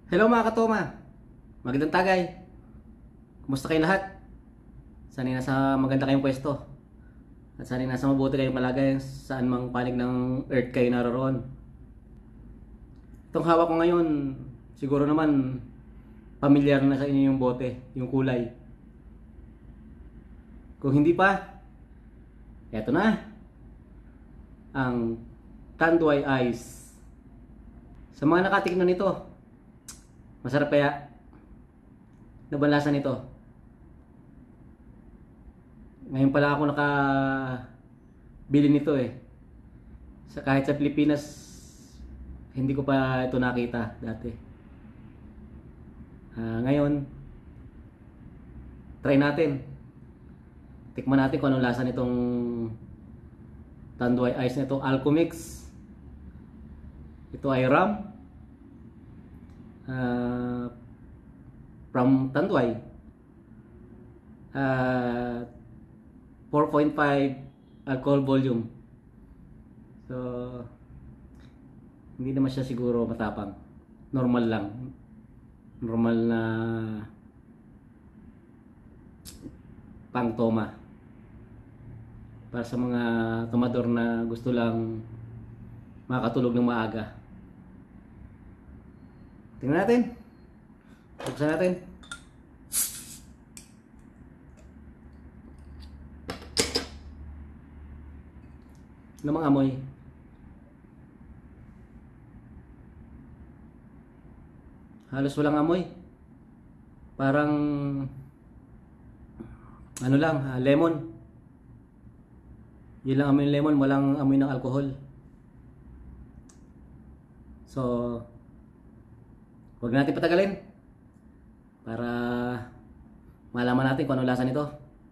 Hello mga katoma, magandang tagay. Kumusta kayong lahat? Sana'y nasa maganda kayong pwesto at sana'y nasa mabuti kayong kalagayan saan mang panig ng earth kayo naroon. Itong hawak ko ngayon, siguro naman pamilyar na sa inyo yung bote, yung kulay. Kung hindi pa, eto na ang Tanduay Ice. Sa mga nakatikman nito, masarap kaya? Nabanlasan nito. Ngayon pala ako nakabili nito eh. Kahit sa Pilipinas, hindi ko pa ito nakita dati. Ngayon, try natin. Tikman natin kung anong lasa nitong Tanduay Ice na ito. Alchemix. Ito ay rum. From Tanduay. 4.5 alcohol volume. So, hindi naman siya siguro matapang. Normal lang. Normal na pang-toma. Para sa mga tomador na gusto lang makatulog ng maaga. Tingnan natin. Buksan natin. Ano mga amoy? Halos walang amoy. Parang ano lang, lemon. Yun lang amoy ng lemon, walang amoy ng alcohol. So, huwag natin patagalin para malaman natin kung ano lasa nito.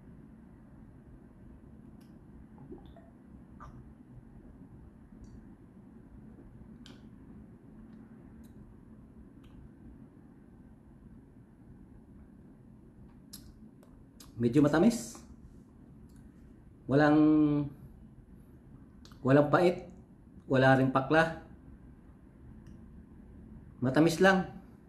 Medyo matamis. Walang pait, wala ring pakla. Matamis lang.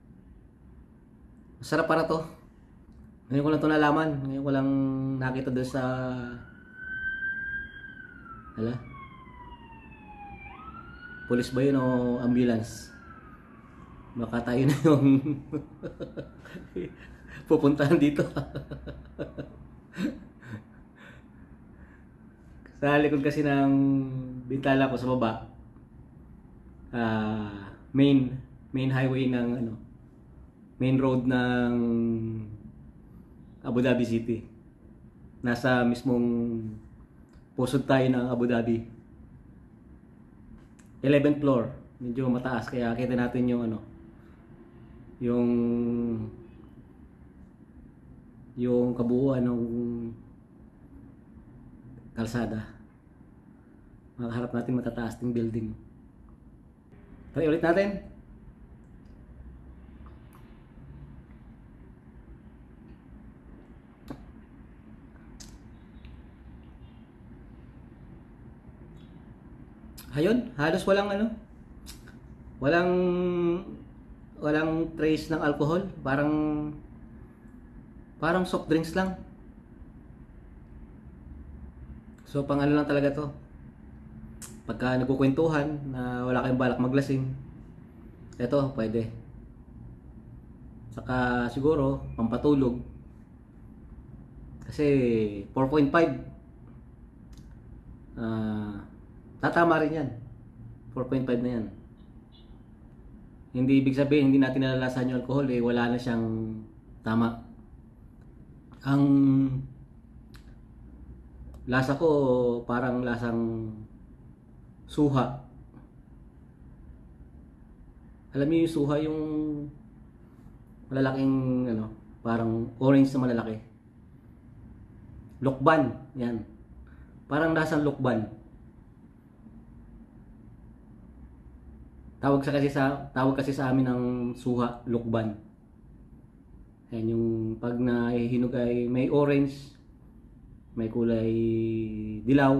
Masarap para to. Ngayon ko lang to nalaman. Ngayon ko lang nakita doon sa police ba yun o ambulance? Baka tayo na yung pupuntahan dito. Sa likod kasi ng bintala ko sa baba, main highway ng main road ng Abu Dhabi City. Nasa mismong pusod tayo ng Abu Dhabi. 11th floor, medyo mataas kaya kita natin yung yung kabuuan ng kalsada. Makaharap natin matataas ng building. Try ulit natin. Ayun, halos walang trace ng alcohol, parang soft drinks lang. So pang lang talaga to. Pagka nagkukwentuhan na wala kayong balak maglasing, eto pwede. Saka siguro pampatulog. Kasi 4.5 tatama rin yan. 4.5 na yan. Hindi ibig sabihin hindi natin nalalasan yung alcohol wala na siyang tama. Ang lasa ko parang lasang suha. Alam niyo yung suha, yung malalaking parang orange na malalaki. Lokban, yan. Parang lasang lokban. Tawag kasi sa amin ng suha, lokban. Yan yung pag nahihinog ay may orange, may kulay dilaw.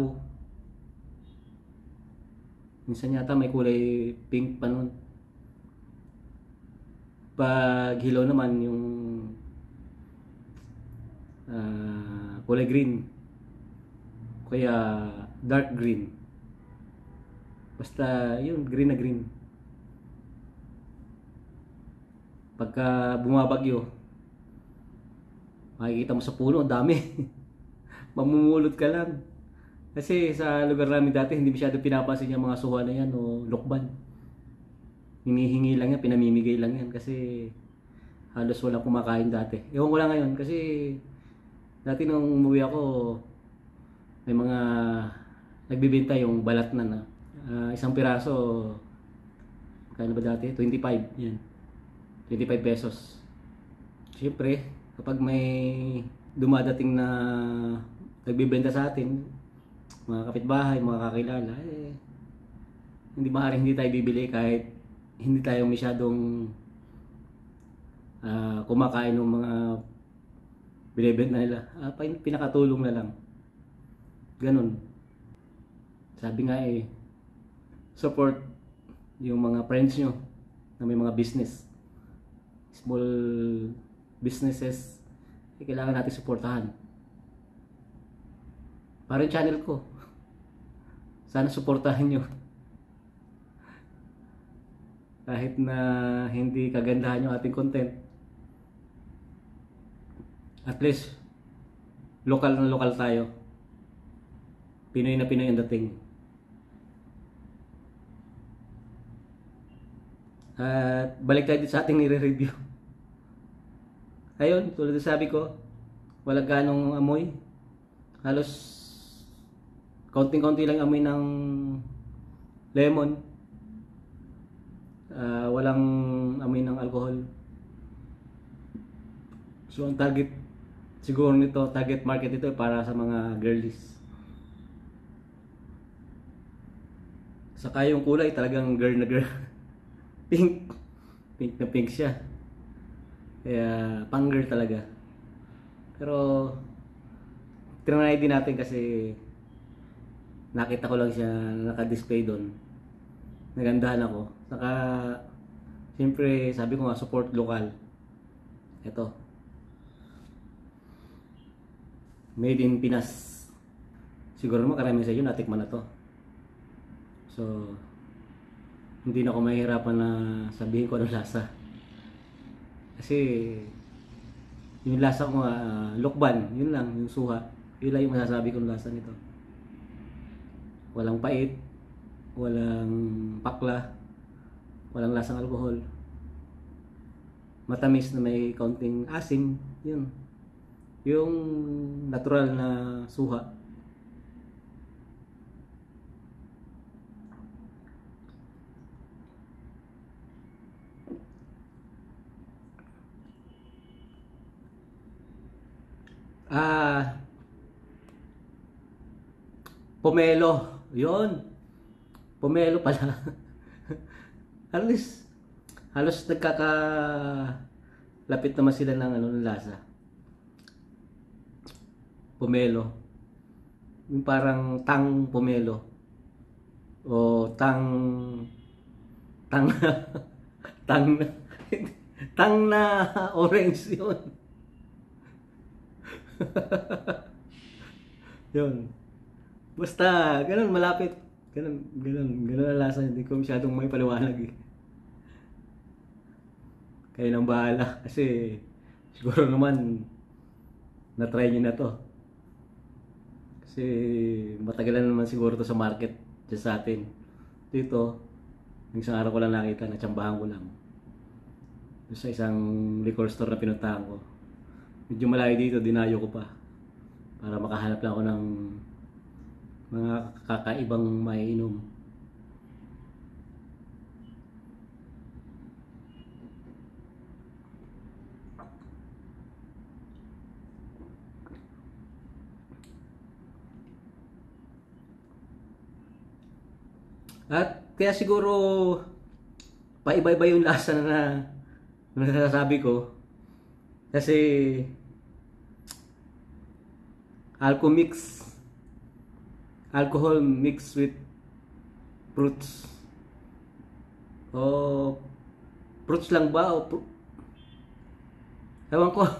Minsan yata may kulay pink pa nun. Pag hilaw naman yung kulay green, kaya dark green. Basta yun, green na green. Pagka bumabagyo, makikita mo sa puno, ang dami. Mamumulot ka lang. Kasi sa lugar namin dati, hindi masyado pinapansin yung mga suha na yan o lokban. Hinihingi lang yan, pinamimigay lang yan kasi halos walang kumakain dati. Ewan ko lang ngayon kasi dati nung umuwi ako, may mga nagbibenta yung balat na isang piraso, kano ba dati? 25, yan. 25 pesos. Siyempre, kapag may dumadating na nagbibenta sa atin, mga kapitbahay, mga kakilala, hindi maaaring hindi tayo bibili kahit hindi tayo masyadong kumakain ng mga binibenta nila. Pinakatulong na lang. Ganun. Sabi nga support yung mga friends nyo na may mga business. Small businesses, kailangan natin suportahan. Parang channel ko. Sana suportahan nyo. Kahit na hindi kagandahan yung ating content, at least lokal na lokal tayo. Pinoy na Pinoy ang dating. At balik tayo dito sa ating nire-review. Ayun, tulad na sabi ko, walang ganong amoy. Halos konting-konti lang amoy ng lemon. Walang amoy ng alcohol. So ang target siguro nito, target market ito para sa mga girlies. Saka yung kulay talagang girl na girl. Pink. Pink na pink siya. Kaya pang girl talaga. Pero tinanay din natin kasi nakita ko lang siya naka-display doon. Nagandahan ako. Saka siyempre sabi ko nga support lokal. Ito. Made in Pinas. Siguro naman karamihan sa inyo natikman na to. So hindi na ako mahihirapan na sabihin ko anong lasa. Kasi yung lasa ko lokban, yun lang, yung suha. Yun lang yung masasabi kong lasa nito. Walang pait, walang pakla, walang lasang alcohol. Matamis na may kaunting asim, yun. Yung natural na suha. Pomelo. Yun. Pomelo pala. halos nagkakalapit naman sila ng lasa. Pomelo. Yung parang tang pomelo. O tang tang tang tang na orange yun. Yun. Basta, ganun, malapit. Ganun ang lasa. Hindi ko masyadong may paliwanag eh. Kayo nang bahala. Kasi, siguro naman, na-try nyo na to. Kasi, matagalan naman siguro to sa market dyan sa atin. Dito, isang araw ko lang nakita, natsambahan ko lang. Sa isang liquor store na pinuntahan ko. Medyo malayo dito, dinayo ko pa. Para makahanap lang ako ng mga kakaibang maiinom. At kaya siguro paiba-iba yung lasa na nasasabi ko. Kasi alcohol mixed with fruits. O fruits lang ba o Ewan ko.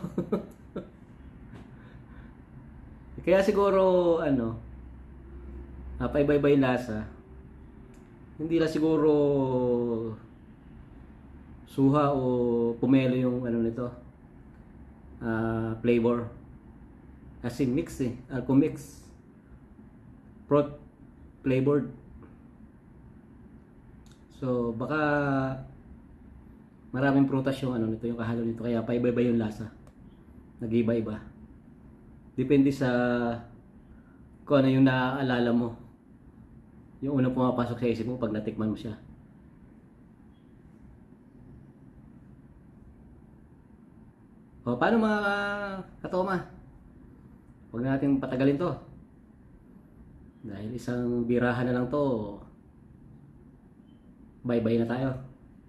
Kaya siguro, paiba-iba yung lasa. Hindi lang siguro suha o pumelo yung nito, flavor. Kasi mix alco mix. Fruit flavored. So, baka maraming prutas yung nito, yung kahalo nito. Kaya paiba-iba yung lasa. Nag-iba-iba. Depende sa kung ano yung naaalala mo. Yung unang pumapasok sa isip mo pag natikman mo siya. O, paano mga katoma? Huwag na natin patagalin to. Dahil isang birahan na lang to, bye-bye na tayo.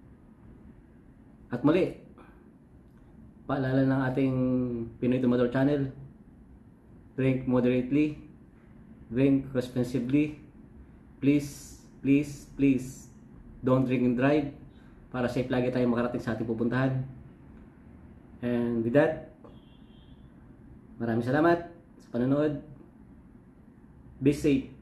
At muli, paalala ng ating Pinoy Tumador channel, drink moderately, drink responsibly, please, please, please, don't drink and drive para safe lagi tayo makarating sa ating pupuntahan. And with that, maraming salamat sa panonood. Be safe.